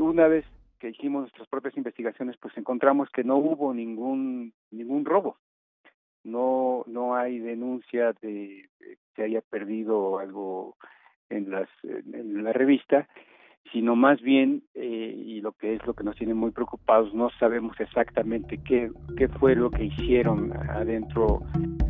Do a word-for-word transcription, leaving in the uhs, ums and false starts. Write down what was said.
una vez que hicimos nuestras propias investigaciones, pues encontramos que no hubo ningún ningún robo. No no hay denuncia de, de que haya perdido algo en las en, en la revista, sino más bien, eh, y lo que es lo que nos tiene muy preocupados, no sabemos exactamente qué qué fue lo que hicieron adentro